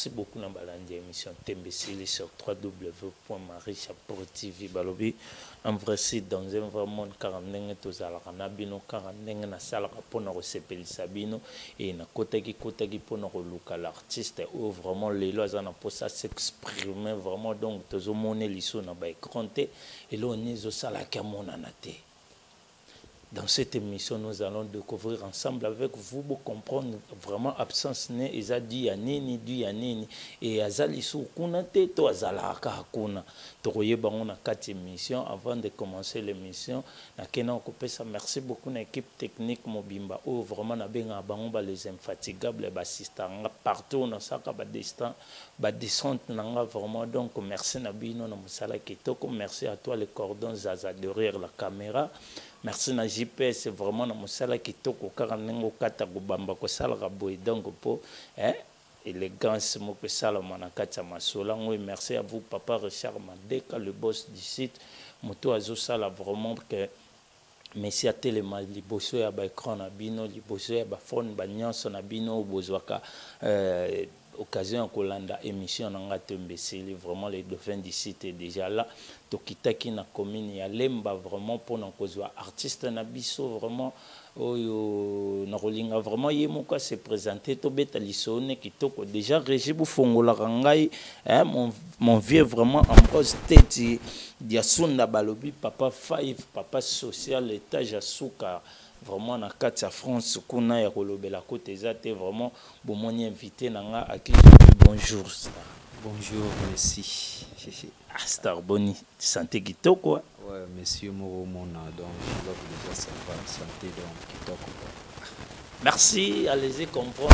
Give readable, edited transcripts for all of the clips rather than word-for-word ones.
merci beaucoup na balandi émission Tembesili sur www.marichaportv balobi en vrai site dans un vrai monde car ndenge tozalaka na bino car ndenge nasalaka mpona kosepelisa bino et nakotaki mpona koluka l'artiste ou vraiment lelo aza na mposa s'exprimer vraiment donc tozomone liso na baécran te elo oni ezosalaki amonana te. Dans cette émission, nous allons découvrir ensemble avec vous pour comprendre vraiment absence ne eza du yanini et azali sou kuna te to azalaka kuna tokoyeba on na 4 émissions avant de commencer l'émission na kena okopesa merci beaucoup na équipe technique mobimba ou vraiment na benga bango ba les infatigables bassistants partout na saka ba descente nanga vraiment donc merci na bino na musala kitoko merci à toi les cordons zaza derrière la caméra. Merci na JPS vraiment na musala kitoko kaka nengo kata kubamba ko sala ka boy donc po élégance mo ko sala mana kata masola ngoi merci à vous papa Richard Mandeka le boss du site moto azo sala vraiment que merci à telema liboso ya ba écran na bino liboso ya ba phone ba nyonso na bino bozwaka occasion kolanda émission nanga Tembesili vraiment les dauphins du site est déjà là tokitaki na commune ya Lemba vraiment pour na kozwa artiste na biso vraiment oyo na kolinga vraiment yemoka se présenter to beta lisone kitoko déjà Régis Bufongola ngai mon vieux vraiment en poste tete dia sunda balobi papa 5 papa social étage asuka vraiment na kati ya France kuna ya kolobela côté zate vraiment bomoni invité nanga aki bonjour star. Bonjour, merci. Star Boni santé kitoko. Ouais, monsieur Moro Mona donc je dois vous déjà savoir santé donc kitoko. Merci, allez-y comprendre.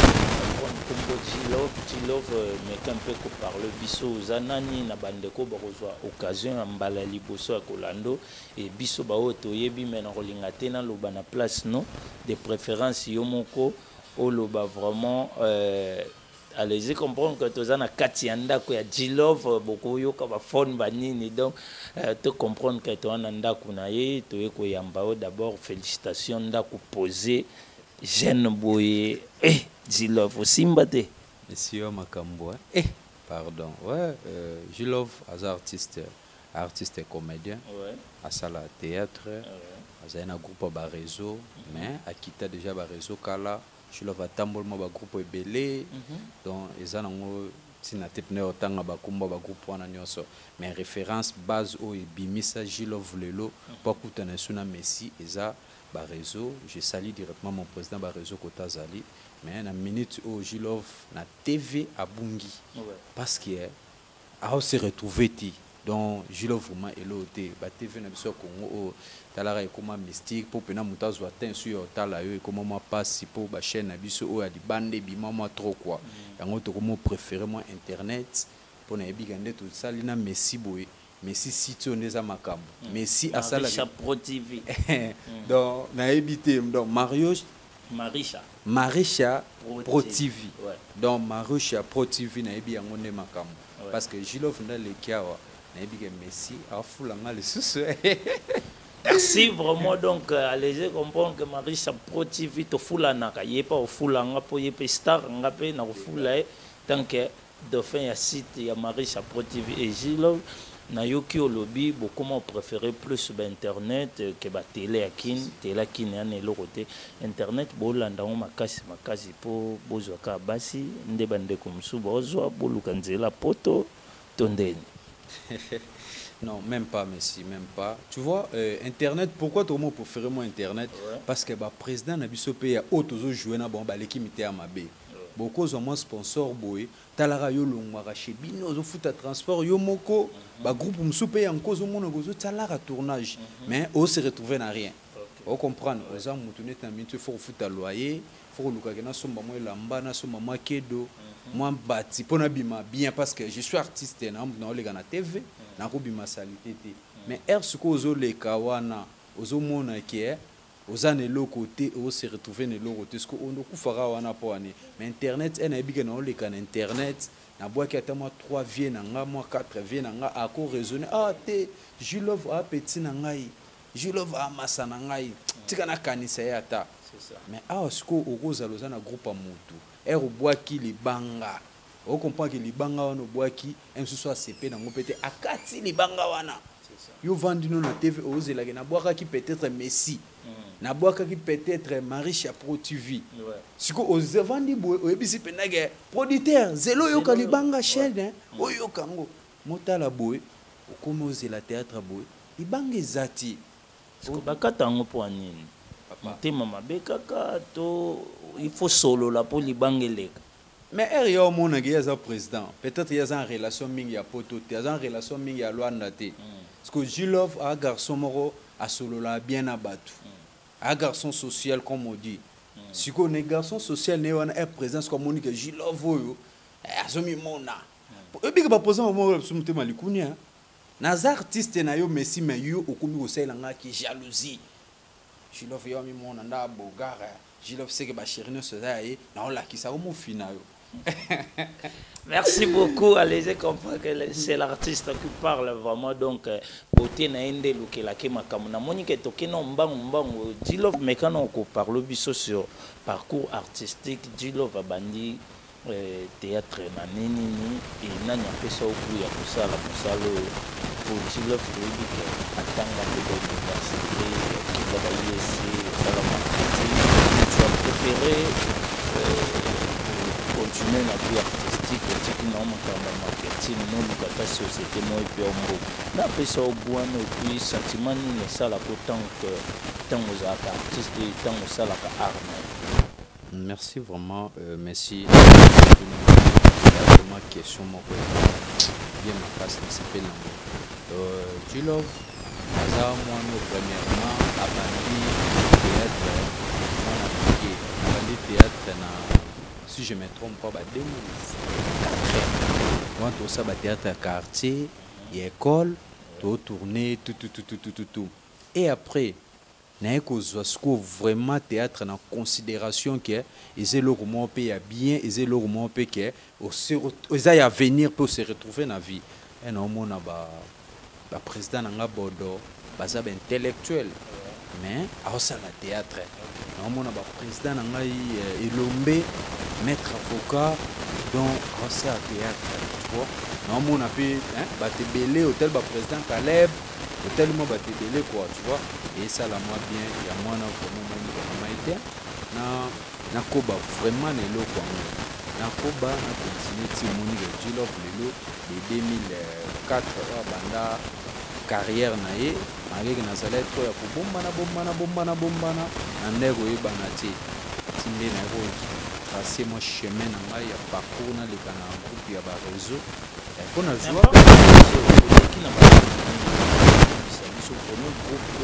Gilov mais un peu ko parle biso zanani na bandeko bakozwa occasion ya mbala liboso ya kolando et biso ba otoyebi mena kolinga te na loba na place non de préférence yomoko oloba vraiment allez-y comprendre que tozana kati ya ndako ya Gilov beaucoup yoka ba phone banini donc te comprendre que to na ndako na ye to yeko yamba d'abord félicitations ndako poser jeune boye Gilov Simba te Monsieur Makambo pardon ouais Gilov as artiste et comédien à salle théâtre à un groupe ba réseau mais a quitté déjà ba réseau kala Gilov a tambol mo ba groupe ebelé donc ezanango tina tepne otanga ba kumba ba groupe wana nyoso mais référence base o ebimisa Gilov lelo pour kutana suna Messi eza ba réseau je salue directement mon président ba réseau Kotazali mais na minute au Gilov na TV à Bungi parce que a se retrouver ti donc Gilov vraiment eloté ba TV na biso Congo talara ekoma mystique pour pena mutazo atteint sur tala yo ekoma moi passe pour ba chaîne na biso o ya di bande bi mama trop quoi yango to comme préféré moi internet pour na ebigande tout ça lina Messi boy Messi site on est à Makambo Messi à ça la Pro TV donc na ebité donc Marisha Pro TV donc Marisha Pro TV na ebi yango ne Makambo parce que Gilov na le kiawa na ebi que Messi a fulanga le sous. Merci vraiment donc allez comprendre que Marisha Pro TV to fulana ka yepa o fulanga po yepe star ngape na ko fulae tant que dauphin ya site ya Marisha Pro TV et Gilov na yoki olobi beaucoup moi préféré plus internet que ba télé akine ane lokote internet bolanda ngo makasi po bozwa ka basi nde bande komsu bozwa boluka nzela poto tondeni. Non, même pas, Messi, même pas. Tu vois, Internet, pourquoi tout le monde préfère moi Internet? Parce que le président n'a pas payé auto jouer na bon l'équipe était à ma baie. Beaucoup de mon sponsor boy, talara yo longwa chez bino zo foot à transport yo moko, ba groupe msou paye en cause au monde gozo talara tournage, mais on se retrouver na rien. On comprend, aux hommes moutonnet en minute faut foot à loyer, faut luka na somba moi lamba na somba moi kedo, moi bati pona bima bien parce que je suis artiste na les gars na TV, na ko bima salité. Mais er suko zo le kawana, ozo mona qui aux années l'autre côté on se retrouver ne l'autre côté ce qu'on nous fera wana po ani mais internet en ebika na le kan internet na bois qui attend moi 3 viennent nga moi 4 viennent nga à ko raisonner te Gilov a petit na ngai Gilov a masa na ngai tika na kanisa ya ta c'est ça mais ce ko okoza lozana groupe a mutu bois qui li banga on comprend que libanga wana boaki même ce soit CP na ngopete akati libanga wana yo vandi no na TV ozela na boaka qui peut-être Messi na boaka qui peut-être Marie Chapeau TV siko ozevandi bo oyebisi penage producteur zelo yo kalibanga chaîne oyo kango motala boy okoma ozela théâtre boy libanga ezati siko bakata ngo po nini motema mabe kaka to il faut solo la pour libanga eleka. Mais il y a un qui est président. Peut-être qu'il y a une relation mingi à poto, il y a une relation mingi à Luanda. Parce que Jilov a un garçon moro à Solola bien abattu. Un garçon social comme on dit. Si on est garçon social, il y a un président comme on dit que Jilov voyo, a somi mona. Et puis que pas poser un mot sur le thème malikunia. Nas artistes na yo Messi mais yo okumi ko sela nga ki jalousie. Jilov yo mi mona nda bogara. Jilov sait que ba chérino se zaye na on la ki sa mo fina yo. Merci beaucoup. Allez, je comprends que c'est l'artiste qui parle vraiment. Donc, beauté na ende luke la ke makamuna. Monique toke no mbangu. Jilov mekano ko parle biso sur parcours artistique. Jilov abandi théâtre na nini et nanya pesa oku ya kusala pour Jilov Rubik atanga de l'université qui va ici sala marketing. Tu as préféré continuer la vie artistique, et non marketing, non la société, non et puis on n'a pas ça au bout et puis sentiment n'est ça la autant que tant aux artistes et tant aux salles à armes. Merci vraiment, merci. Vraiment question mon bien ma place ne s'appelle tu love hasard moi nous premièrement à Bandi théâtre na si je ne me trompe pas, 2004. Quand on s'est théâtre à quartier, école, tout tourné, tout. Et après, on vraiment théâtre en considération que ils ont le pays bien, ils ont le pays que ils à venir pour se retrouver dans la vie. Et non, on a le président n'a Bodo, bas intellectuel, mais aussi le théâtre. Non, on a le président n'a Elombe. Maître avocat donc aussi à théâtre tu vois non mon appui batebele hôtel ba président Caleb hôtel mo batebele quoi tu vois et ça la moi bien il y a moi na vraiment été na koba vraiment lelo quoi na koba na continuer ti moni le Jilov lelo de 2004 banda carrière na ye avec na salaire to ya ko bombana na ndeko yebana ti tinde na ko c'est mon chemin dans le parcours dans le groupe il y a un réseau pour nous jouer qui n'a pas c'est le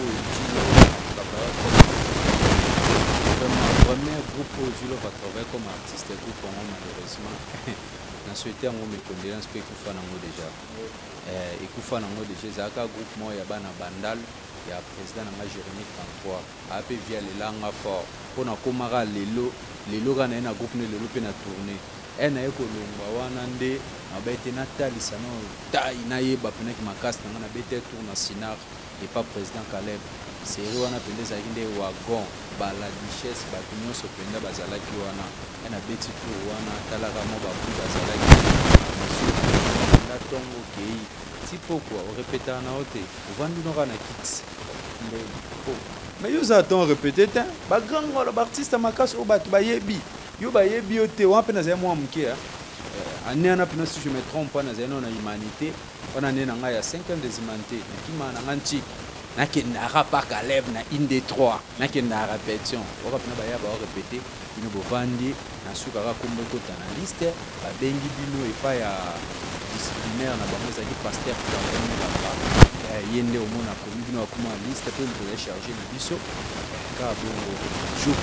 premier groupe où va travailler comme artiste groupe malheureusement dans ce terme mes condoléances que kufa nango déjà et kufa nango déjà zaka groupe moi ya bana bandal ya président na Jérémy 33 ape via le langa fort pour na komara lelo kana na groupe ne lelo pe na tourner ena eko longwa wana nde abete na talisa no tai na yeba pena ki makasi na bete tour na Sinar et pas président Caleb série wana pende za kinde wagon bala richesse ba kinyo so penda bazalaki wana ena beti tour wana talaka mo ba ku bazalaki na tongo kei tipo quoi on répéter na hote vandu no kana kits mais yo za ton répéter ta ba grand ngolo ba artiste makasi o batu ba yebi yo ba yebi yo te wa pena za mo amke année na pena si je me trompe pas na za na humanité on a né na nga ya 5 ans des humanité qui ma na nganti na ke na pas Caleb na inde 3 na ke na répétition o pena ba ya ba répéter ino bo vandi na suka ka kombo ko ta na liste ba bengi bino e pa ya disciplinaire na bango za ki pasteur pour la yende au mona komi bino akoma liste pe pour charger le biso ka bongo joko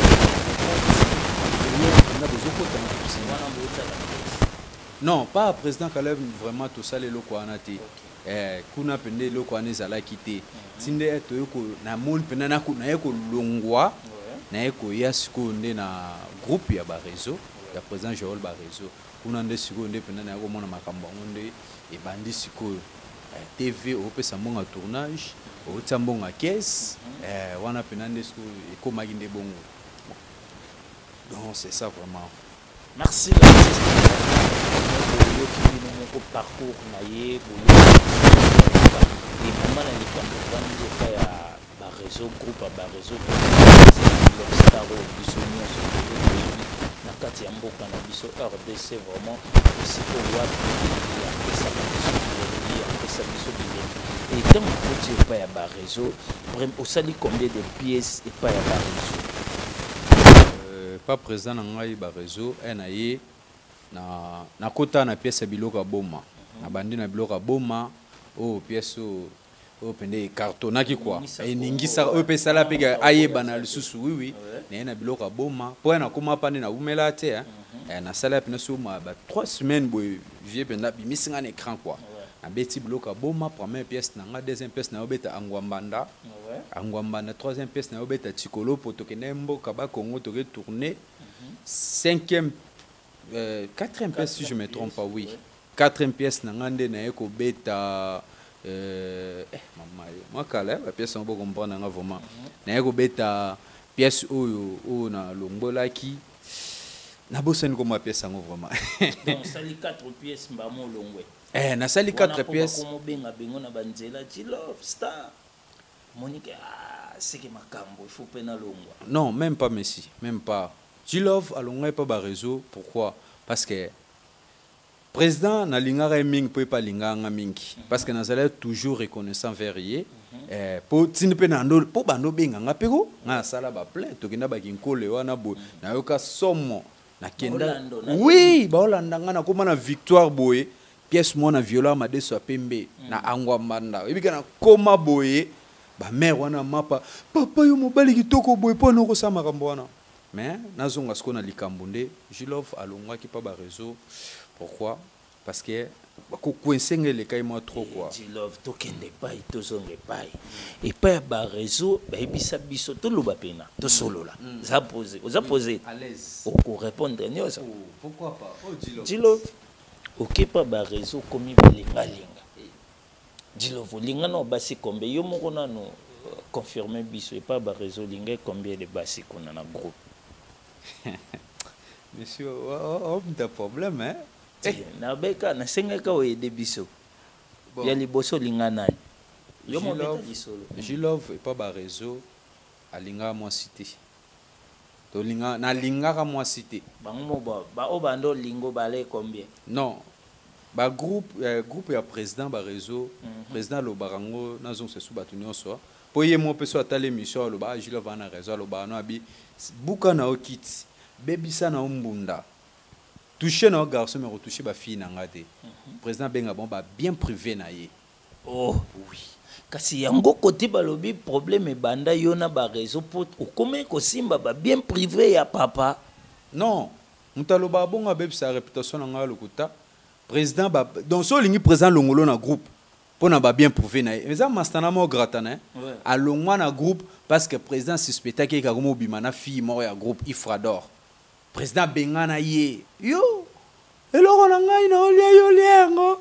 na besoin ko ta non pas président Caleb vraiment tout ça les loko anati kuna pende loko anezala kité tinde to yoko na mon pena na kuna yeko longwa na yeko yasko nde na groupe ya ba réseau ya président Joël ba réseau kuna nde siko nde pena na yako mona makambo nde e bandi siko TV au pesa mbonga tournage au tambonga caisse wana pena nde siko e komaki nde bongo donc c'est ça vraiment merci l'artiste boyoki bino moko parcours na ye et mama na likambo vandi epai ya baréseau groupe ya baréseau lobstar oyo biso nyonso toyebi na kati ya mboka na biso RDC vraiment esiko wapi apesaka biso bileli apesa biso bileli et ntango okoti epai ya baréseau osali combien de pièces epai ya baréseau pas président na ngai baréseau na ye na kota na pièce ya biloko ya boma na bandi na biloko ya boma oyo pièce oyo pende ekartonaki kwa eningisaka oyo mpe esala mpe ayebana lisusu wiwi na ye na biloko ya boma mpo ye nakoma pa nde nawumela te nasala pene so ba 3 semaines boye vie mpenza bimisi nga na écran kwa nabeti biloko ya boma première pièce na nga deuxième pièce na yobeta angwambanda angwambanda troisième pièce na yobeta tikolopo tokende mboka bakongo toke tourner cinquième quatrième pièce si je me trompe pas oui quatrième pièce na nga nde na ye kobeta mama moi kala ba pièce on peut comprendre nga vraiment na ye kobeta pièce oyo na longolaki na bosani ko ma pièce ngo vraiment donc sali 4 pièces mbamo longwe na sali 4 pièces comme benga bengo na banzela Love Star Monique c'est que makambo il faut pena longwa non même pas Messi même pas Love alongwa pas ba réseau pourquoi parce que président na lingara mingi peut pas linganga mingi parce que nazala toujours reconnaissant vers ye po tinde pe na ndo po bando benga ngapeko nga sala ba plein to kenda ba kinkole wana bo na yoka somo na kenda oui ba olanda nga na koma na victoire boye pièce mo na viola ma deso pembe na angwa manda ebika na koma boye ba mère wana mapa papa yo mobali kitoko boye po na ko sa makambo wana mais nazonga sko na likambo nde Love alongwa ki pa ba réseau. Pourquoi? Parce que coincer les cas moi trop quoi. Love tokende pai tozonge pai. Et pas ba réseau ba ebisa biso to loba pena to solo là. Ça poser, oza poser à l'aise. Pour répondre nyosa. Pourquoi pas? Oh Love. OK pas ba réseau comme balinga linga. Love linga no basi combien yo moko na no confirmer biso et pas ba réseau linga combien de basi qu'on a na groupe. Monsieur, on a un problème, hein? Na beka na sengeka o ede biso. Ya liboso linga nani. Yo mo beta lisolo. Love et pas ba réseau a linga moi cité. To linga na linga ka moi cité. Bango ba o bando lingo balé combien? Non. Ba groupe ya président ba réseau, président lo barango na zon se sou batunyo so. Po ye mo peso atale mission lo ba Love ana réseau lo ba no abi buka na okiti. Bebisa na umbunda. Toucher nos garçons mais retoucher ba fille na ngate. Président benga bon ba bien privé na ye. Oh oui. Kasi yango côté balobi problème e banda yona ba réseau pour comment ko simba ba bien privé ya papa. Non. Mutalo ba bonga bebisa réputation na ngalo kuta. Président ba donc so lingi président longolo na groupe. Pona ba bien privé na ye. Mais ça mastana mo gratana. Alongwa na groupe parce que président suspecta ke ka komo bimana fille mort ya groupe Ifrador. Président bengana ye yo eloko na ngai na olia yo liengo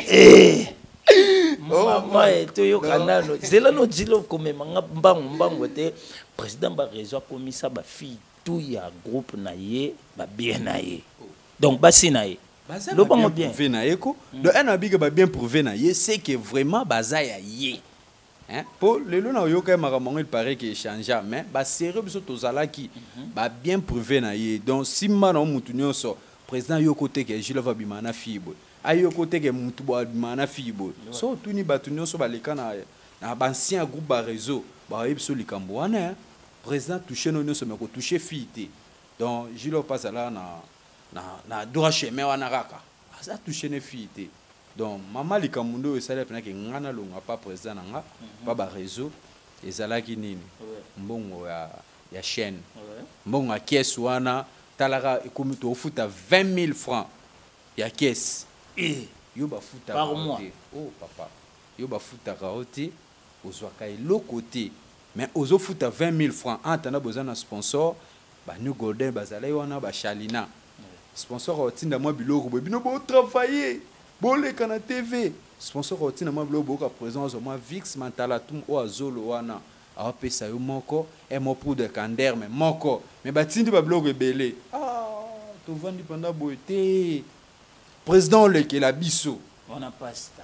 mama eto yo kanano zela no Love comme manga mbango te président ba réseau komisa ba fille tout ya groupe na ye ba bien na ye donc basi na ye lo bango bien prouvé na ye ko donc un abi que ba bien prouvé na ye c'est que vraiment baza ya ye. Hein? Pour le long yoka il paraît qu'il change mais ba sérieux biso tozala ki ba bien prouvé na ye donc si mana mutu nyonso président yo côté que Love bimana fibo ayo côté que mutu bo bimana fibo so tuni batu nyonso ba lekana na ba ancien groupe ba réseau ba biso likambo wana président toucher no nyonso mais ko toucher fille donc Love passe là na droit chemin wana raka ça toucher ne fille. Donc maman likamundo esala pena ke ngana longa pas président nga pas ba réseau ezalaki nini mbongo ya chaîne mbongo ya caisse wana talaka ekomi to futa 20 000 francs ya caisse yo ba futa par mois oh papa yo ba futa raoté ozwaka lo côté mais ozo futa 20 000 francs antana bozana sponsor ba New Golden bazala wana ba Shalina sponsor otinda moi biloko bino bo travailler Bolé kana TV sponsor otina ma blo boka présence moi Vix Mantala tum o azolo wana a pesa yo moko e mo pour de Kander mais moko mais batindi ba blog ebele to vandi panda boité président olekela biso on a pas ça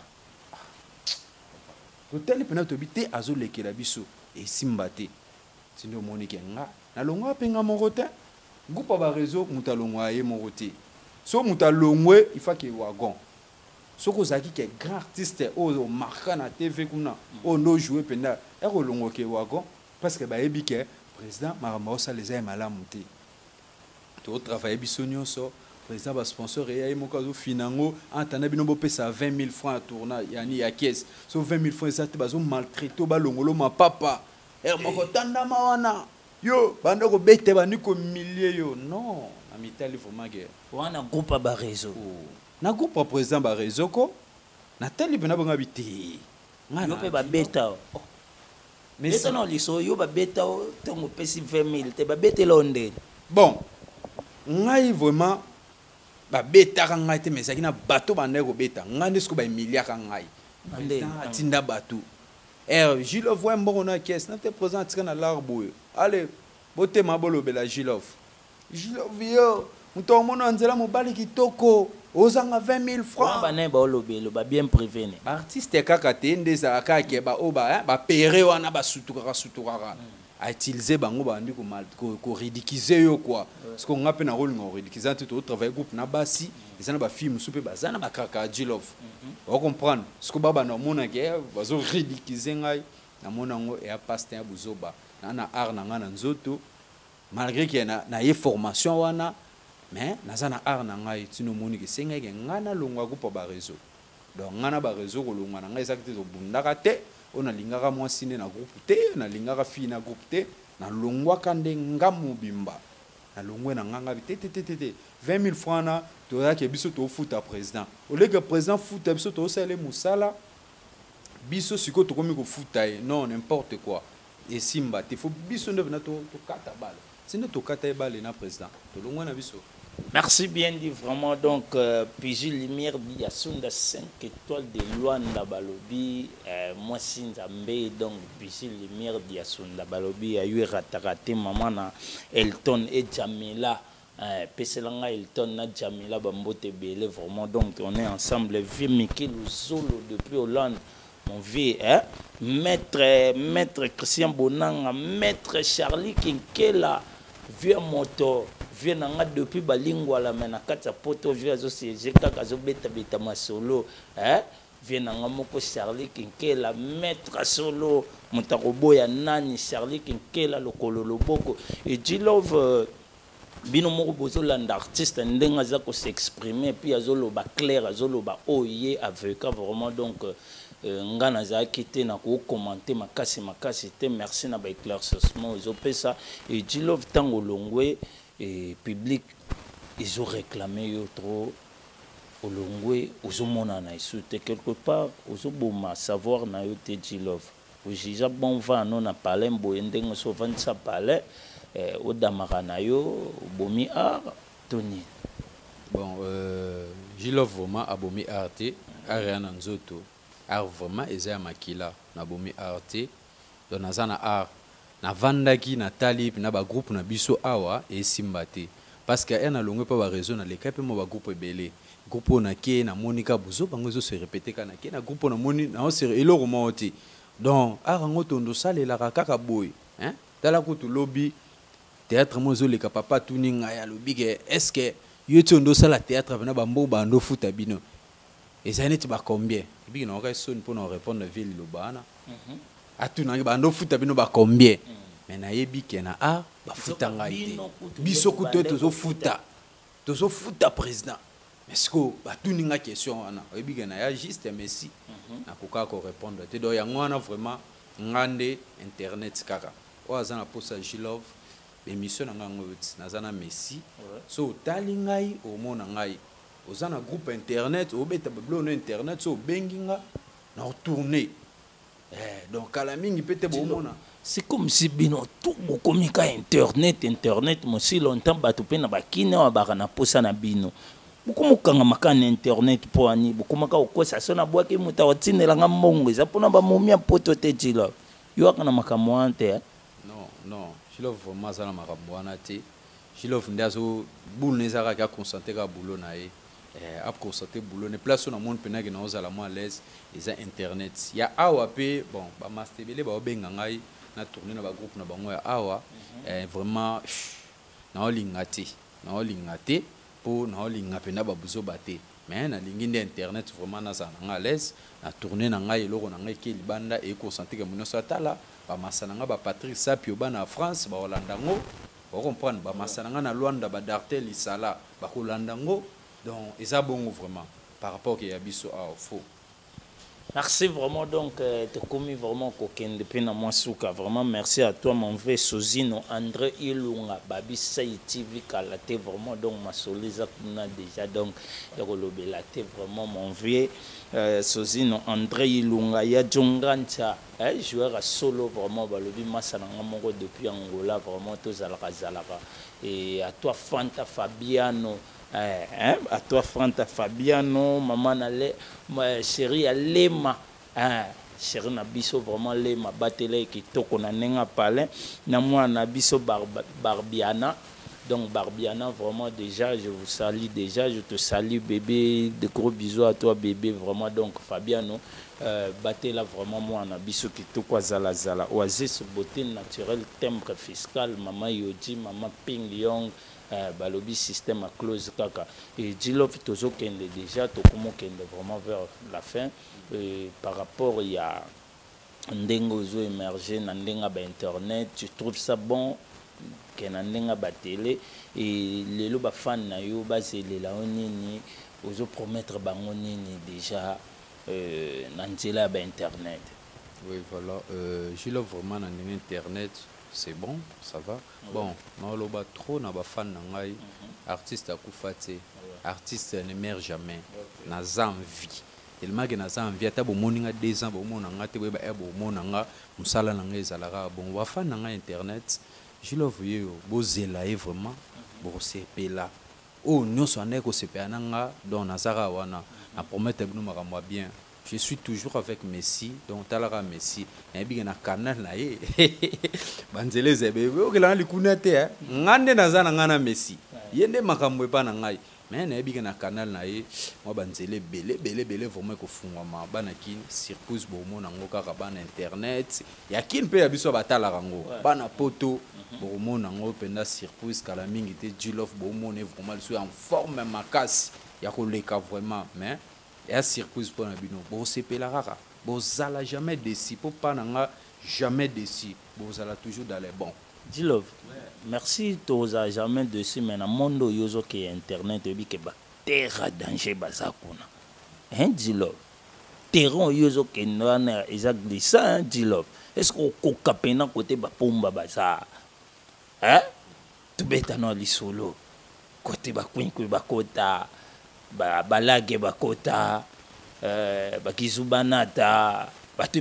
totali pena tobi te azolekela biso esimba te tindi omoni ke nga nalongwa mpe nga moko te gupa bareseau moto alongwa ye moko te so moto alongwe il faut ke wagon soki ozalaki ke grand artiste oyo omarka na tv kuna oyo nde ojoue mpenda ekolongwa ke wagon parce que bayebi ke président makambo osala eza ye malamu te totravaille biso nyonso président basponsor eyaye moko azofina yango entanda bino bopesa 20 000 francs ya tournage yani ya caisse so 20 000 francs eza te bazomaltraite balongolo mapapa moko tandama wana yo banda kobete bandi komilie yo non na mitali vraiment ke wana groupe ba réseau na groupe président ba réseau ko na tali pena bonga biti yo pe ba beta mais ça non liso yo ba beta tongo pesi 20 000 te ba bete londe bon ngai vraiment ba beta ka ngai te mais ça qui na bateau banda ko beta ngai ndesko ba milliard ngai tinda bateau Gilov voit mbongo na caisse na te présente na l'arbre allez bote mabolo bela Gilov yo muto mona nzela mobali kitoko ozanga 20 000 francs ba ne ba olobelo ba bien prévenu artiste kaka te ndeza kaka ba oba ba pere wana ba sutuka a utiliser bango bandi ko ridiculiser yo quoi parce que on a pe na rôle ngo ridiculiser tout travail groupe na basi ils na ba film soupe bazana ba kaka Gilov on comprendre ce que baba na mona ke bazo ridiculiser ngai na mona ngo e a pasteur ya buzoba na art na ngana nzoto malgré que na ye formation wana mais nazana art na ngai tino moni ke senga ke ngana longwa groupe ba réseau donc ngana ba réseau ko longwa na ngai exacte zo bundaka te on a lingara moi sine na groupe te na lingara fi na groupe te na longwa kande ngamu bimba na longwe na nganga te 20 000 francs na to ya ke biso to futa président au lieu que président futa biso to sale musala biso siko to komi ko futa non n'importe quoi et simba te faut biso nde na to kata bale sine to kata bale na président to longwa na biso. Merci bien dit vraiment donc Piji Lumière dit Yasunda 5 étoiles de Luanda Balobi moi Sinzambe donc Piji Lumière dit Yasunda Balobi a eu raté maman na Elton et Jamila Peselanga Elton na Jamila Bambote Belé vraiment donc on est ensemble vieux Mickey Luzolo depuis Hollande mon vieux maître Christian Bonanga maître Charlie Kinkela vieux moto vieux nanga depuis balingwa la mena kata poto vieux azo siéger kaka zo beta masolo vieux nanga moko Charlie Kinkela maître solo mutakobo ya nani Charlie Kinkela lokolo loboko et Gilov bino moko bozolanda artiste ndenga za ko s'exprimer puis azoloba clair azoloba oye avec vraiment donc ngana za kité na ko commenter makasi te merci na ba éclaircissement ozopesa et Gilov tango longwe et public ils ont réclamé trop au longwe aux mona na isute quelque part aux boma savoir na yote Gilov ojija bon va non na parler mboyendengo so vansa parler au damarana yo bomi art Tony bon Gilov vraiment abomi arte ariana nzoto art vraiment eza makila na bomi arte donc nazana art na vandaki na talib na ba groupe na biso awa et simbate parce que na longwe pa ba réseau na leka pe mo ba groupe belé groupe na ke na monika buzo bango zo se répéter kana ke na groupe na moni na se eloko moti donc arango tondo salela kaka boy hein tala kutu lobby théâtre mozo le papa tuninga ya lobby ke est-ce que yo tondo sala théâtre na ba mbo bando futa bino et ça n'est pas combien et puis on va sonner pour nous répondre ville lobana atuna bando futa bino ba combien mais na yebi ke na ba futa ngai biso kuto tozo futa président mais ce que ba tuninga question wana yebi ke na ya juste Messi na koka ko répondre te do ya ngwana vraiment ngande internet kaka o azana posa Gilov émission na ngango nazana Messi so tali ngai o mona ngai ozana groupe internet obeta bablo internet so benginga na retourner donc kala mingi pete bomona c'est comme si bino tout bokomika internet mo si longtemps bato pe na bakine wa baka na posa na bino bokomukanga makana internet po ani bokomaka okosa so na bwaki muta watinela nga mbongo eza pona ba momia poto te Gilov yo akana makamwa ante non Gilov vraiment zana makamwa na te Gilov ndazo boule nezaka ka concentrer ka boulot na ye après constater boulot ne place on a monde pena que nous allons à l'aise ils ont internet il y a awa pe bon ba master belé ba benga ngai na tourner na ba groupe na bango ya awa vraiment na olingate pour na olinga pena ba buzo baté mais na lingi de internet vraiment na za na à l'aise na tourner na ngai eloko na ngai ke libanda et constater que muno satala ba masana nga ba Patrick Sapio ba na France ba Holandango ba comprendre ba masana nga na Luanda ba Dartel Isala ba Holandango. Donc, ils ont bon vraiment par rapport à Yabiso à faux. Merci vraiment donc te commis vraiment coquin depuis na Masuka vraiment merci à toi mon frère Sozino André Ilunga Babi Saï TV Kalate vraiment donc ma soliza kuna déjà donc ya kolobelate vraiment mon vieux Sozino André Ilunga ya Jongancha joueur à solo vraiment balobi masana ngamoko depuis Angola vraiment tous zalaka et à toi Fanta Fabiano à toi Fanta Fabiano maman Nale ma chérie Alema chérie Nabiso vraiment Lema batele qui toko na nenga palin na moi Nabiso Barbiana donc Barbiana vraiment déjà je vous salue déjà je te salue bébé de gros bisous à toi bébé vraiment donc Fabiano batela vraiment moi Nabiso qui toko zala oasis beauté naturelle timbre fiscal maman Yoji maman Ping Yong balobi système à close kaka et Djilov tozo kende déjà to komo kende vraiment vers la fin par rapport il y a ndengo zo émerger na ndenga ba internet tu trouves ça bon que na ndenga ba télé et lelo ba fan na yo ba zelela onini ozo promettre bango nini déjà na nzela ba internet. Oui voilà Djilov vraiment na ndenga internet c'est bon, ça va. Bon, non, le bas trop n'a pas fan n'angai. Artiste à koufate, artiste ne meurt jamais. N'a envie. Tellement que n'a envie. T'as beau moninga 2 ans, beau mon anga, t'es beau monanga, musala n'anga zalara. Bon, wa fan n'anga internet. Je le vois, beau zelaye vraiment, beau c'est là. Oh, nous sommes nés au CPA n'anga, donc nazara wana. Na promettre nous maramwa bien. Je suis toujours avec Messi, donc Talara Messi. Et bien, na canal na ye. Banzele zebe, oke la likunate hein. Ngande nazana ngana Messi. Yende makambo pa na ngai. Mais na bien na canal na ye, moi banzele belé vraiment ko fungwa bana kin circus bomo na ngoka ka bana internet. Ya kin pe ya biso batala rango. Bana poto bomo na ngo penda circus kala mingi te Djilov bomo ne vraiment suis en forme makasi. Ya ko leka vraiment mais et un circuit pour un bino bon c'est la rara bon ça la jamais déçu pour pas n'anga jamais déçu bon ça la toujours dans les bons. Djilov merci toza jamais déçu mais na monde yozo qui internet ebi ke ba terra danger bazakuna hein Djilov terrain yozo ke na exact ça Djilov est-ce qu'on koka pena côté ba pomba baza hein tu beta no li solo côté ba kwinku ba kota balage bakota bakizubanata batu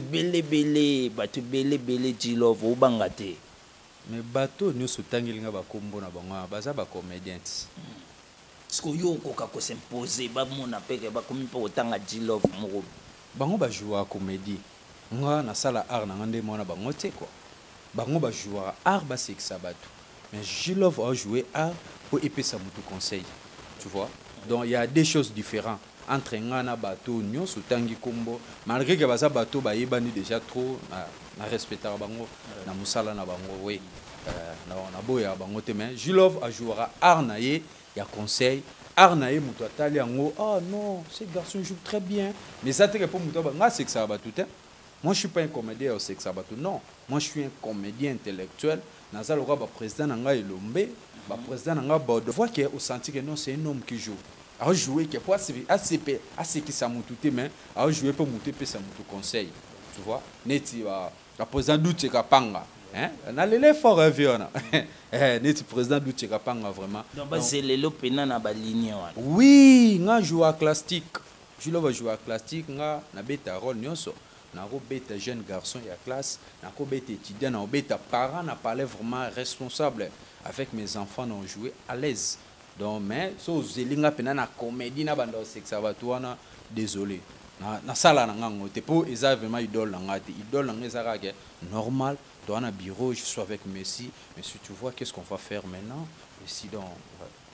belé Djilov obanga te mais bateau nous sotangilinga bakombo na bango baza ba comédiens sko yo koka ko s'imposer ba mona peke ba komi po tanga Djilov moko bango ba jouer comédie nga na sala art na ngande mona bango te quoi bango ba jouer art ba sexa bato mais Djilov a joué art pour épesa mutu conseil tu vois. Donc il y a des choses différentes entre ngana bateau nyo sotangi kombo malgré que baza bateau ba yebani déjà trop na respecter bango na musala na bango oui na boya bango te mais Djilov a joué art na ye ya conseil art na ye muto atali yango ah non ce garçon joue très bien mais ça te pour muto ba nga c'est que ça ba tout hein. Moi je suis pas un comédien au sexe bateau non moi je suis un comédien intellectuel nazalo ka ba président na nga Elombe ba président na nga ba de fois que au senti que non c'est un homme qui joue a joué que pour ACP qui ça mututé mais a joué pour muter pe ça mutu conseil tu vois neti la président Douche Kapanga hein na lele fort aviona neti président Douche Kapanga vraiment donc ba zelelo pena na ba ligne wana oui nga joue à classique je le jouer à classique nga na beta rôle nyonso na ko beta jeune garçon ya classe na ko beta étudiant na beta parent na parler vraiment responsable avec mes enfants ont joué à l'aise. Donc mais so zelinga pena na comédie na banda sexa batuana désolé na sala na ngango te pour eza vraiment idole na ngati idole na ngeza ka normal dans un bureau je suis avec Messi mais si tu vois qu'est-ce qu'on va faire maintenant Messi donc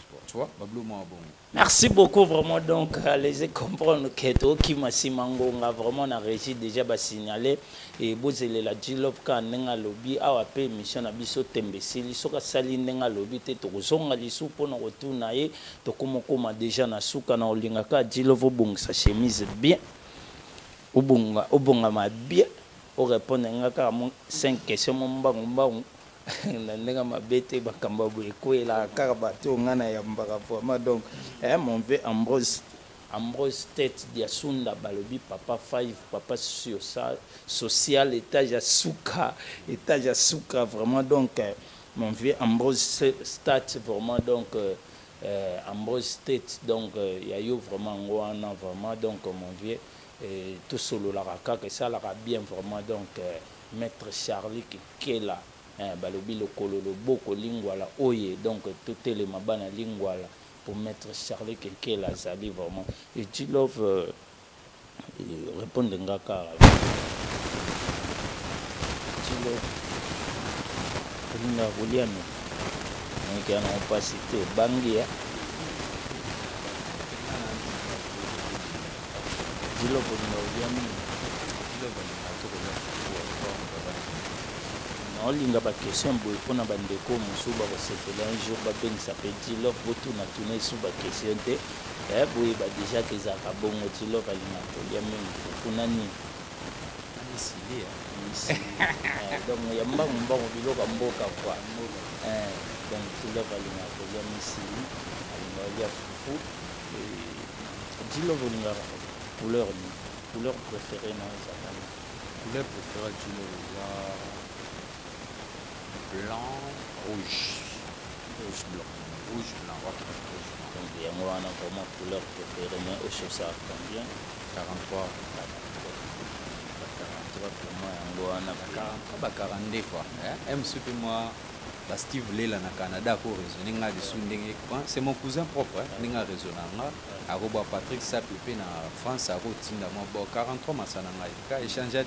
Tu vois, Bablo moi bon. Merci beaucoup vraiment donc les comprendre que to qui masi mangonga vraiment na régi déjà ba signaler et bozele la dilop ka nenga lobby awa pe mission na biso tembesili soka sali nenga lobby te to zonga lisu pona rotuna ye to komokoma déjà na suka na olinga ka dilovo bongisa chemise bien obonga ma bien o répondre ngaka 5 questions mbangu na ndenge mabete bakamba boye koela kaka bato ngana ya mbaka vraiment donc mon vieux Ambrose tête dia sunda balobi papa 5 papa social étage à souka vraiment donc mon vieux Ambrose stat vraiment donc Ambrose tête donc ya yo vraiment ngwana vraiment donc mon vieux tout solo la kaka ça la bien vraiment donc maître Charlie qui là balobi lokolo loboko lingwala oye donc tout les mabana lingwala pour mettre Charlie Keke la zali vraiment et tu love répondre ngaka tu love linga boliano donc on a pas cité bangia tu love boliano olinga ba question boy pona bandeko musuba ba sepela un jour ba bengisa petit love botu na tuna suba question te boy ba déjà que za ka bongo ti love alinga ko ya mingi kuna ni misili donc ya mbongo biloka mboka kwa donc ti love alinga ko ya misili alinga ya fufu ti love alinga couleur préférée na za couleur préférée ti love blanc, rouge, blanc. Donc, il y a vraiment couleur préférée, mais au chaud, ça combien 43. 43 pour moi, on a 42 quoi. Super moi, Steve Lela na Canada pour raisonner c'est mon cousin propre, ninga raisonner aroba Patrick Sapipé na France aro tinda mo 43 masana ngai ka échanger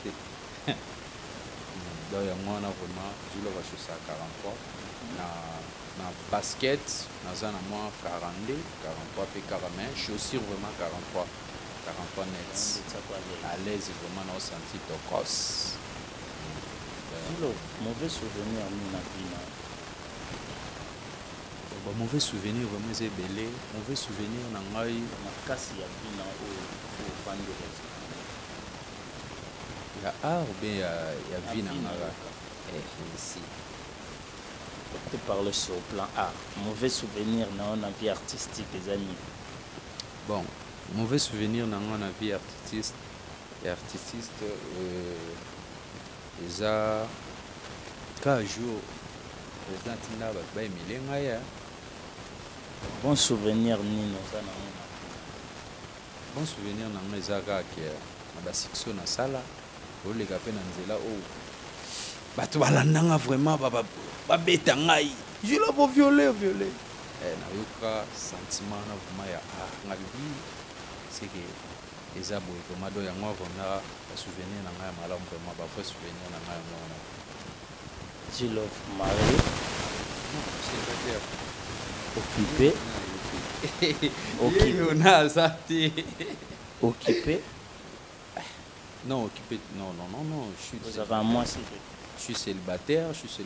donc moi on a vraiment je le vois sur 43 na basket na moi 42 43 puis 40 chaussures vraiment 43 nets à l'aise vraiment on senti ton cos mauvais souvenir na vie mauvais souvenir vraiment c'est belé mauvais souvenir na ngai na kasi ya bina au bandere il y a art ou bien il y a vie dans la ici. Tu parles sur le plan art. Mauvais souvenir dans la vie artistique des amis. Bon, mauvais souvenir dans la vie artiste ils a quand jour président Tinda ba milenga ya bon souvenir nino ça na bon souvenir dans les aga qui na ba section na sala olega pe na nzela o bato balandanga vraiment babeta ngai je la bo violer na yoka sentiment na vraiment ya nga bibi c'est que les abo vraiment do ya ngwa vraiment ba souvenir na ngai malamu vraiment ba vrai souvenir na ngai ngona tu love marié occupé on a sorti occupé. Non, occupé. Non. Je suis célibataire.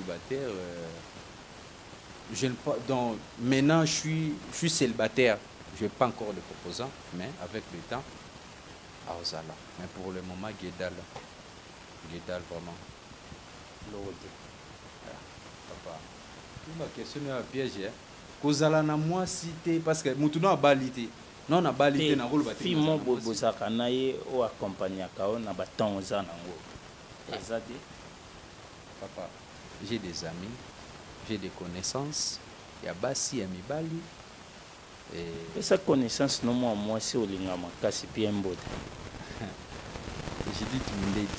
Je ne pas. Donc maintenant, je suis célibataire. Je n'ai pas encore de proposant, mais avec le temps, à Ozala. Mais pour le moment, Guédal vraiment. L'autre. Papa. Ma question est un piège. Kozala na moi cité parce que Moutouna a balité. Non na balité na rôle baté. Fi mo bozaka na ye o accompagner ka o na baton za nango. Ezadi. Papa, j'ai des amis, j'ai des connaissances. Il y a basi ya mibali. Et sa connaissance non moi c'est olinga makasi pi mbote. J'ai dit tu me l'as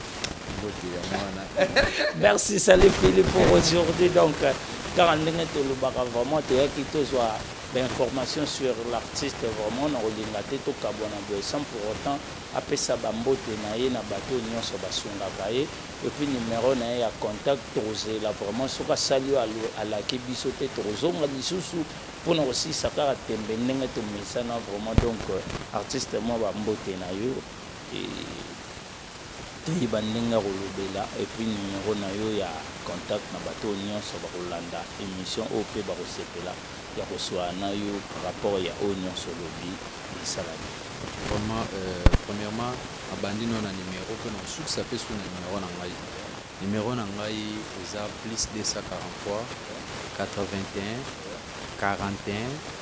dit. Merci Salé Philippe pour aujourd'hui donc car on est tout le baga vraiment tu as qui te soit d'informations sur l'artiste vraiment na olinga te to kabona boy sans pour autant après ça bambote na ye na bateau nyonso basunga kaye et puis numéro na ya contact tosé là vraiment soka salio à la kibiso te tozo nga lisusu pour nous aussi ça kaka tembe ndenge to misana vraiment donc artiste moi ba mbote na yo et toyiba ndenge kolobela et puis numéro na yo ya contact na bato nyonso bakolanda émission au pe bakosepela ya koswa na yo par rapport ya o nyonso lobi esalami. Vraiment premièrement abandi no na numéro que non sous ça fait sur numéro na ngai. Numéro na ngai eza plus 243 81 41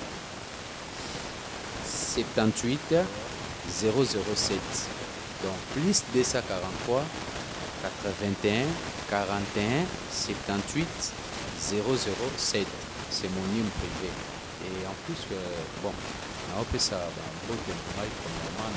78 007. Donc plus 243 81 41 78 007. C'est mon numéro privé. Et en plus, bon, on a fait ça dans le premièrement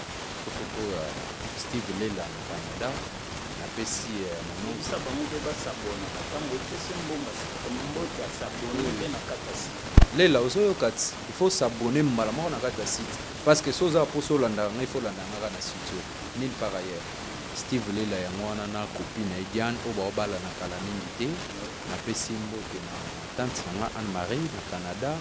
Steve Lela au Canada. On a fait si mon nom. Ça va monter bas s'abonner. Quand on fait ce bon, on s'abonner na katasi. Lela il faut s'abonner malamment na katasi parce que soza pour solanda il faut landa na site nulle part ailleurs. Steve Lela ya mwana na copine Ediane oba obala na kala mingi te na pesi mbote na tante na Anne-Marie na Canada.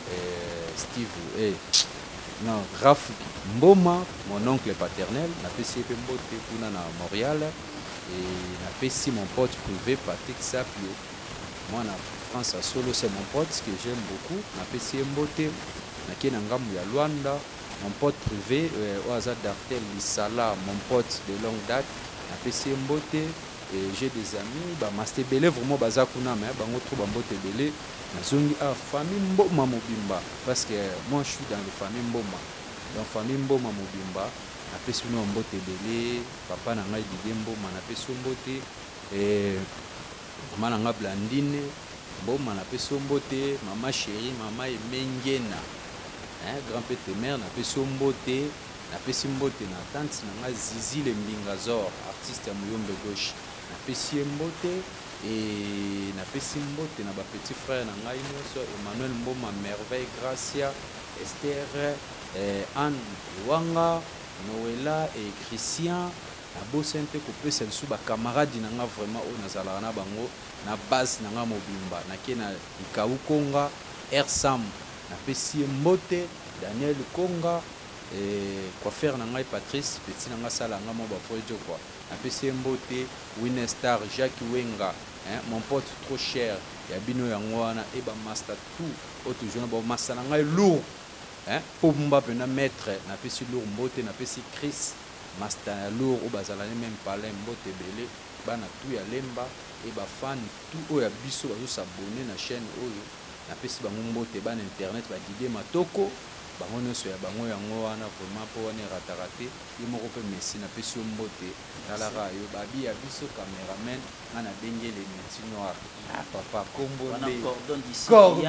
Steve non Raf Mboma mon oncle paternel na pesi pe mbote kuna na Montréal et na pesi mon pote privé Patrick Sapio moi na France à solo c'est mon pote que j'aime beaucoup na pesi mbote na kena ngamu ya Luanda mon pote privé Oaza Dartel Lisala mon pote de longue date na pesi mbote et j'ai des amis ba master belé vraiment baza kuna mais bango trop ba mbote belé na zongi a famille Mboma Mobimba parce que moi je suis dans la famille Mboma donc famille Mboma Mobimba na pesi no mbote belé papa na ngai Didier Mboma na pesi mbote et maman na Blandine Mboma na pesi mbote maman chérie maman Emengena grand-père mère na pesi mbote na pesi mbote na tante na ngai Zizi le Mbingazor artiste ya Muyombe gauche na pesi mbote et na pesi mbote na ba petit frère na ngai nyonso Emmanuel Mboma Merveille Gracia Esther Anne Wanga Noëlla et Christian na bosente kopesa lisu ba camarade na nga vraiment o nazala na bango na base na nga mobimba na ke na Ikau Konga Ersam na pesi mbote Daniel Konga et coiffeur na ngai Patrice petit na nga sala nga mo ba projet quoi na pesi mbote Winestar Jacques Wenga mon pote trop cher ya bino yango wana e ba master tout auto jeune ba master na ngai lourd pour Mbappé na maître na pesi lourd mbote na pesi Chris master lourd ou bazala même parler mbote belé bana tout ya lemba e ba fan tout oya biso bazo s'abonner na chaîne oyo na pesi bango mbote bana internet ba guider matoko bango nyonso ya bango yango wana vraiment po wana ratarate ye moko pe Messi na pesi mbote talara yo babi ya biso cameraman ngana bengele meti noir papa kombo de cordon d'ici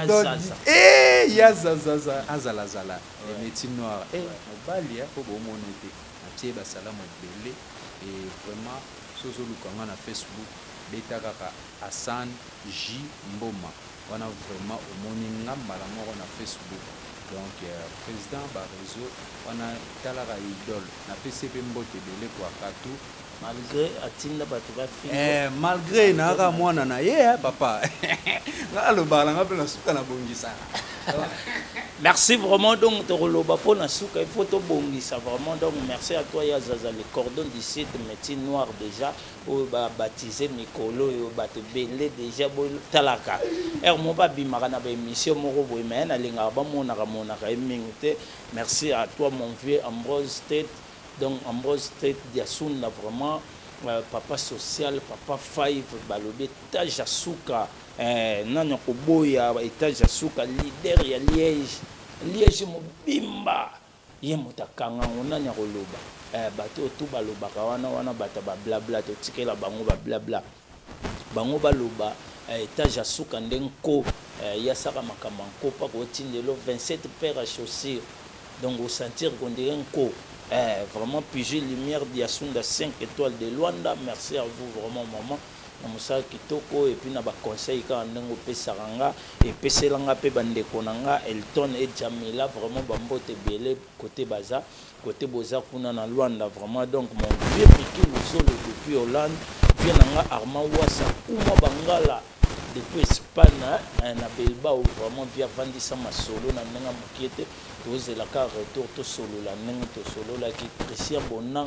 ya zaza azala zala le meti noir mobali ya po bomona te na tie ba salamu belé et vraiment sozo lukanga na Facebook beta kaka Hassan J Mboma wana vraiment omoni ngambala moko na Facebook. Donc président ba réseau wana talara idole na PCP mbote belé kwa katu malgré atinda batu ba fi malgré na ka mwana na ye papa ngalo balanga pe na suka na bongisa. Merci vraiment donc to roloba po na suka il faut to bongisa vraiment donc merci à toi ya Zaza le cordon d'ici de métier noir déjà ou ba baptisé Mikolo yo bato belé déjà bo talaka mo ba bimaka na ba émission moko boy mais na linga ba mona ka emingte. Merci à toi mon vieux Ambrose Tête donc Ambrose Tête Diasunda vraiment papa social papa five balobe taja suka nanya koboya étage ya suka leader ya Liège mobimba ye mutakanga nanya koloba bato tout balobaka wana bata ba blabla to tikela bango ba blabla bango baloba étage ya suka ndenko ya saka makambanko pa ko tindelo 27 paires à chaussures donc au sentir qu'on dirait nko vraiment pigé lumière Diasunda 5 étoiles de Luanda. Merci à vous vraiment maman Namusa kitoko et puis na ba conseil ka ndengo pesaranga et peselanga pe bandeko nanga Elton et Jamila vraiment bambote belé côté baza côté boza kuna na Luanda vraiment donc mon vieux piqué le solo depuis Hollande vient nanga Armand Wassa kuma bangala depuis Espagne na Bilbao vraiment via vandisa masolo na nenga mokiete tozela ka retour to solo la nenga to solo la ki Christian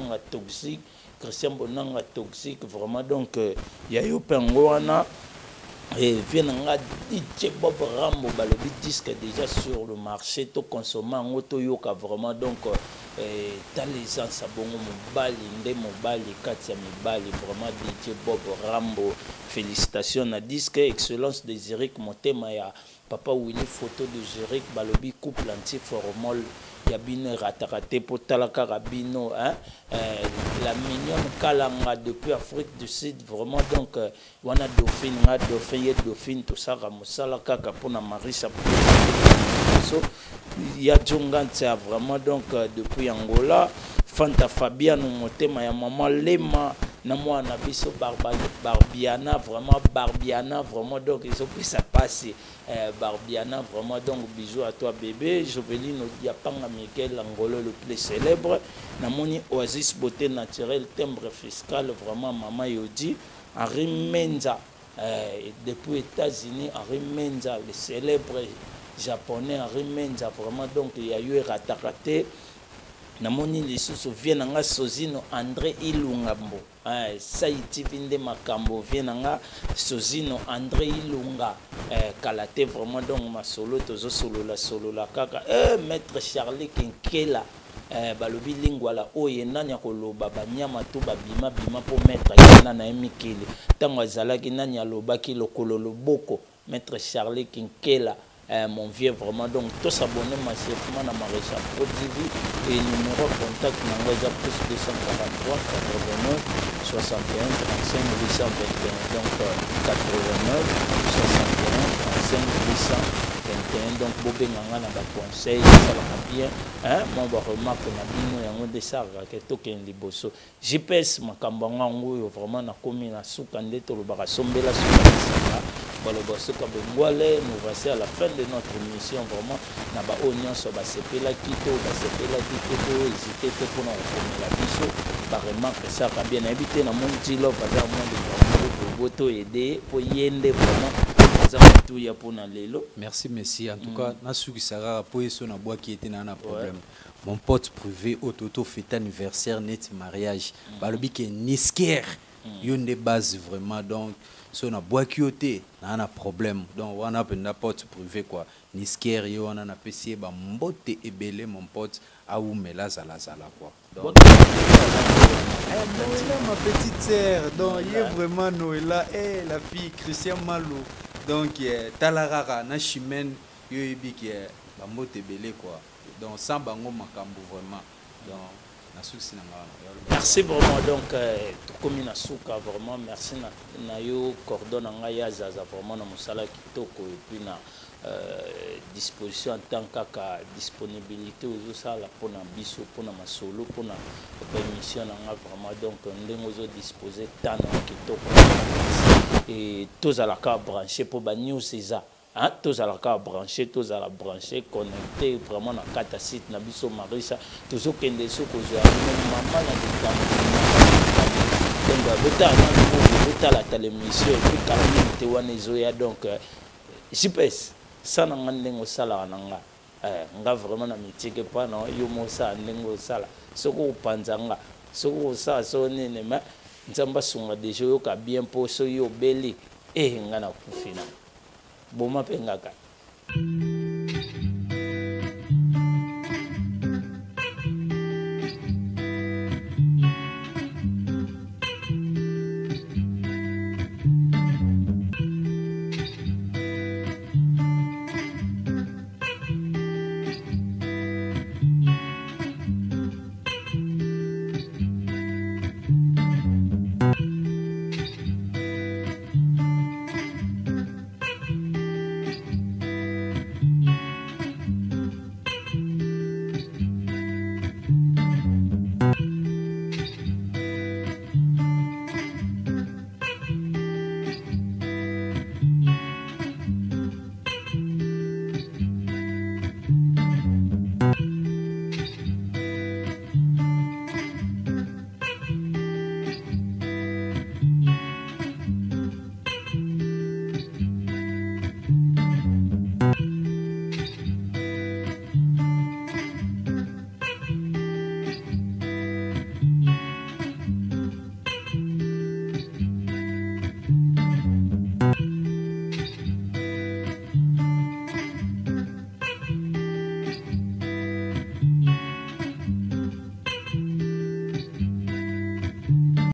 Bonanga toxique vraiment donc ya yo pengo wana et vient nga DJ Bob Rambo balobi disque déjà sur le marché to consommer ngoto yoka vraiment donc dans les gens sabongo mobali katia mibali vraiment DJ Bob Rambo félicitations na disque excellence de Zurich motema ya papa Winnie photo de Zurich balobi couple anti-formol ya bino ratakate pour talaka rabino hein la mignonne kalanga depuis Afrique du Sud vraiment donc wana dauphine tout ça ramosala kaka pona marisa so ya jongantia vraiment donc depuis Angola Fanta Fabiano motema ya maman Lema na mwana biso Barbiana vraiment donc ils ont pris ça passer Barbiana vraiment donc bisous à toi bébé Joveline Diapanga Michael Angolo le plus célèbre na moni Oasis beauté naturelle timbre fiscal vraiment maman Yodi Henri Menza depuis États-Unis Henri Menza le célèbre japonais Henri Menza vraiment donc il y a eu ratakate namoni lisusu viena nga Sozino André Ilungambo Saïti vinde makambo viena nga Sozino André Ilunga kalate vraiment donc ma solo tozo solo la kaka maître Charlie Kinkela balobi lingwa la oye nani akoloba banyama to babima po maître kana na emikili tango azalaki nani alobaki lokolo loboko maître Charlie Kinkela mon vieux vraiment donc tous s'abonner massivement à Maréchal Pro TV et numéro contact n'envoie plus 243 89 61 35 821 donc 89 61 35 821 donc bobé nganga na ba conseil ça va bien hein mon ba remarque na bino yango de ça que token liboso GPS makamba ngango vraiment na komi na suka ndeto lo ba sombela suka nous voici à la fin de notre émission vraiment na ba onion so ba sepela kito hésiter pour nous remettre la biso par remarque ça va bien habiter na mon tilo pas dans mon boto aider pour yende vraiment ça tout ya pour na lelo merci merci en tout cas na suki sara pour eso na bois qui était na problème mon pote privé autoto fête anniversaire net mariage balobi ke nisker yonde base vraiment donc si on a bois qui ôté, on a problème. Donc on a un pote privé quoi. Nisker on a apprécié ba mbote et belé mon pote à où mais là zala quoi. Donc ma petite sœur donc il est vraiment Noëlla et la fille Christian Malo donc talarara na chimène yo ebi qui ba mbote belé quoi. Donc sans bango makambo vraiment. Donc merci vraiment donc comme na suka vraiment merci na yo cordon nga ya zaza vraiment na musala kitoko et puis na disposition en tant que disponibilité aux sala pour na biso pour na masolo pour na émission nga vraiment donc ndengo zo disposer tant kitoko et tous à la cas branché pour ba news ça hein tous à la cas branché tous à la branché connecté vraiment na kata site na biso marisa toujours kende soko zo maman na donc la télévision et puis quand on wana ezoya donc GPS ça na ndengo sala nanga nga vraiment na mitike pa na yo mo sa ndengo sala soko panzanga soko sa so nene ma nzamba sunga deja yo ka bien po so yo beli nga na kufina boma pengaka